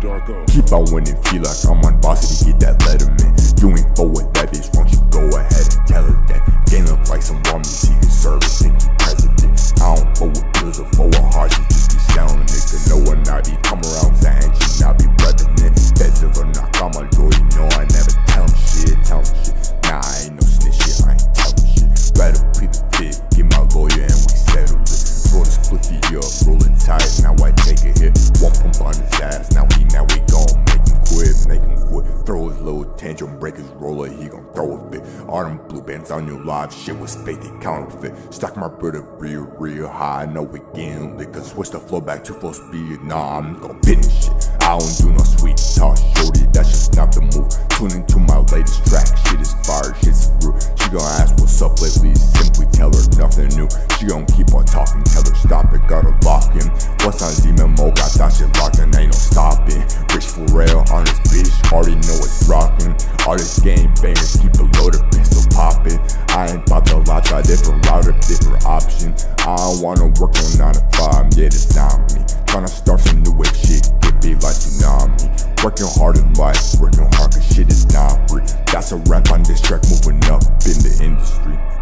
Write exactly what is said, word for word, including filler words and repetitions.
prod dot D X R C O. Keep on winning, feel like I'm on boss to get that letterman. You ain't forward that bitch, won't you go ahead and tell her that? Game look like some woman seeking service, think you president. I don't forward pills or forward hearts, you just be selling nigga. No one I be come around saying she not be reppin' it. Beds of a knock on my door, you know I never tell him shit, tell him shit. Nah, I ain't no snitch shit, I ain't tellin' shit. Rather plead the fifth, get my lawyer and we settle it. Roll this spliffy up, rollin' tight, now I take a hit. One pump on his ass, now he, now we gon' make him quit, make him quit. Throw his little tantrum, break his roller, he gon' throw a fit. All them blue bands on your live shit was fake, they counterfeit. Stock my brother real, real high, I know we getting lit. Cause switch the flow back to full speed, nah, I'm gon' finish shit. I don't do no sweet talk, shorty, that's just not the move. Tune into my latest track, shit is fire, shit's rude. She gon' ask what's up lately, simply tell her nothing new. She gon' keep on talking, tell her stop it, gotta lock in. What's on demon mode, got that shit locked and ain't no stopping. Rich for real on this bitch, already know it's rockin'. All this game bangers, keep a loaded pistol poppin'. I ain't about to lie, try different route or different option. I don't wanna work on nine to five, yeah, that's not me. Tryna start some new wave shit, get big like tsunami. Working hard in life, working hard cause shit is not free. That's a rap on this track, moving up in the industry.